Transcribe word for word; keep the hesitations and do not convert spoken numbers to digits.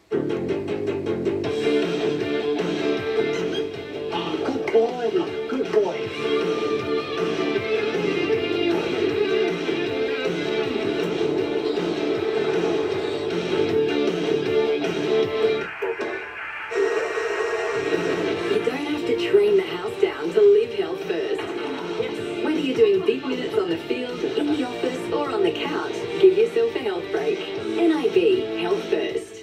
Good boy, good boy. You don't have to train the house down to live health first. Whether you're doing big minutes on the field, in the office, or on the couch, give yourself a health break. N I B, Health First.